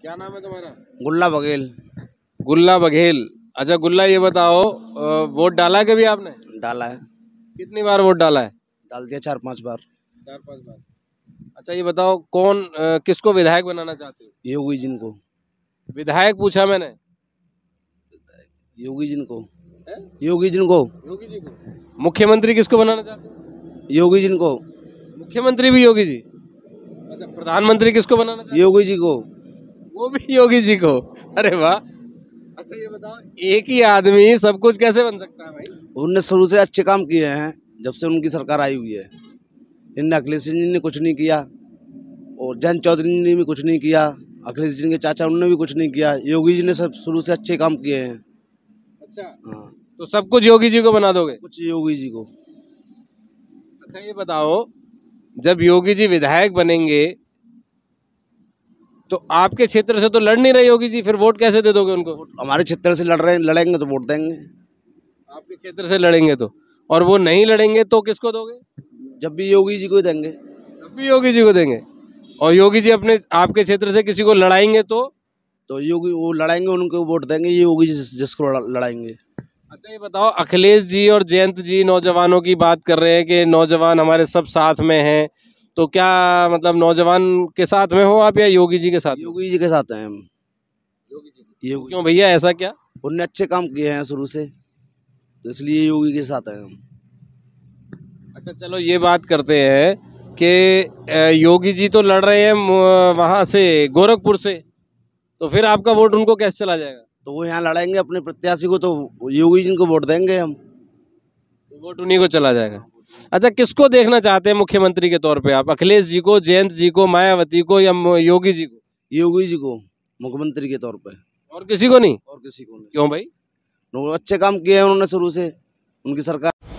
क्या नाम है तुम्हारा? गुल्ला बघेल। गुल्ला बघेल। अच्छा गुल्ला, ये बताओ वोट डाला कभी आपने? डाला है। कितनी बार वोट डाला है? डाल दिया 4-5 बार। 4-5 बार। अच्छा ये बताओ कौन किसको विधायक बनाना चाहते हो? योगी जिन को। विधायक पूछा मैंने। योगी जिन को। है? योगी जिन को। योगी जी को। मुख्यमंत्री किसको बनाना चाहते हो? योगी जिन को। मुख्यमंत्री भी योगी जी। अच्छा प्रधानमंत्री किसको बनाना चाहते योगी जी को। हो? वो भी योगी जी को। अरे वाह। अच्छा ये बताओ एक ही आदमी सब कुछ कैसे बन सकता है भाई? उनने शुरू से अच्छे काम किए हैं जब से उनकी सरकार आई हुई है। इन अखिलेश जी ने कुछ नहीं किया और जयंत चौधरी ने भी कुछ नहीं किया। अखिलेश जी के चाचा उन्होंने भी कुछ नहीं किया। योगी जी ने सब शुरू से अच्छे काम किए हैं। अच्छा हाँ, तो सब कुछ योगी जी को बना दोगे? कुछ योगी जी को। अच्छा ये बताओ जब योगी जी विधायक बनेंगे तो आपके क्षेत्र से तो लड़ नहीं रहे योगी जी, फिर वोट कैसे दे दोगे उनको? हमारे क्षेत्र से लड़ेंगे तो वोट देंगे। आपके क्षेत्र से लड़ेंगे तो, और वो नहीं लड़ेंगे तो किसको दोगे? जब भी योगी जी को ही देंगे। तब भी योगी जी को देंगे। और योगी जी अपने आपके क्षेत्र से किसी को लड़ाएंगे तो योगी वो लड़ाएंगे, उनको वोट देंगे। ये योगी जी जिसको लड़ाएंगे। अच्छा ये बताओ अखिलेश जी और जयंत जी नौजवानों की बात कर रहे हैं कि नौजवान हमारे सब साथ में हैं, तो क्या मतलब नौजवान के साथ में हो आप या योगी जी के साथ? योगी जी के साथ हैं हम। योगी जी। योगी क्यों भैया ऐसा क्या? उनने अच्छे काम किए हैं शुरू से, तो इसलिए योगी के साथ हैं हम। अच्छा चलो ये बात करते हैं कि योगी जी तो लड़ रहे हैं वहां से गोरखपुर से, तो फिर आपका वोट उनको कैसे चला जाएगा? तो वो यहाँ लड़ाएंगे अपने प्रत्याशी को, तो योगी जी को वोट देंगे हम। तो वोट उन्हीं को चला जाएगा। अच्छा किसको देखना चाहते हैं मुख्यमंत्री के तौर पे आप? अखिलेश जी को, जयंत जी को, मायावती को या योगी जी को? योगी जी को मुख्यमंत्री के तौर पे। और किसी को नहीं? और किसी को नहीं। क्यों भाई? वो अच्छे काम किए हैं उन्होंने शुरू से, उनकी सरकार।